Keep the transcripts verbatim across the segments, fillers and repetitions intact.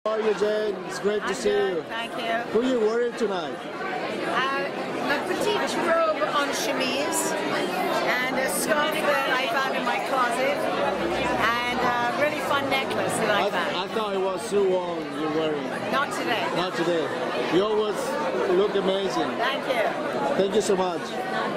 How are you, Jane? It's great to I'm see good, you. thank you. Who are you wearing tonight? Uh, a petite robe on chemise and a scarf that I found in my closet and a really fun necklace that I, I, found. I thought it was Sue Wong you're wearing. Not today. Not today. You always look amazing. Thank you. Thank you so much.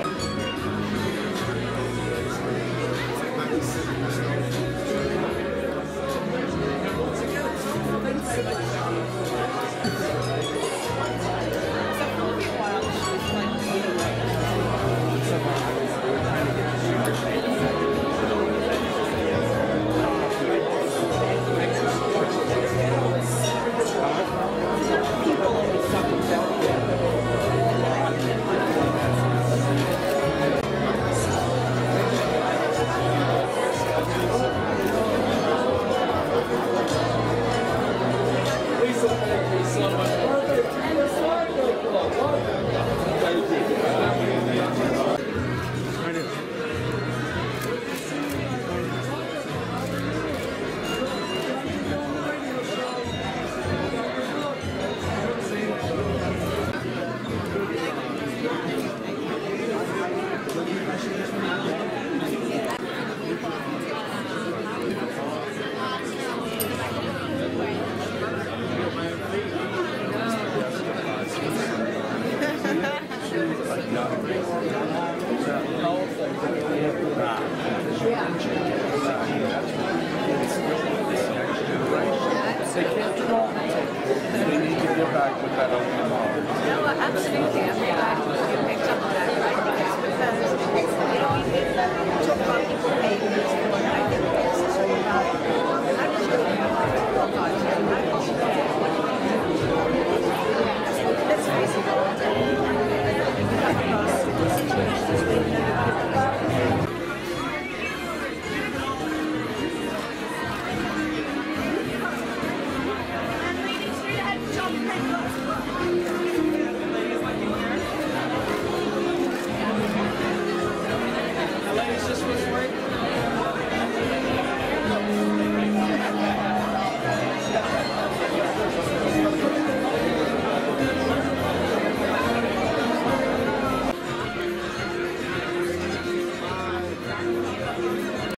No, absolutely. I'm glad you picked up on that, right? Because, you know, talk about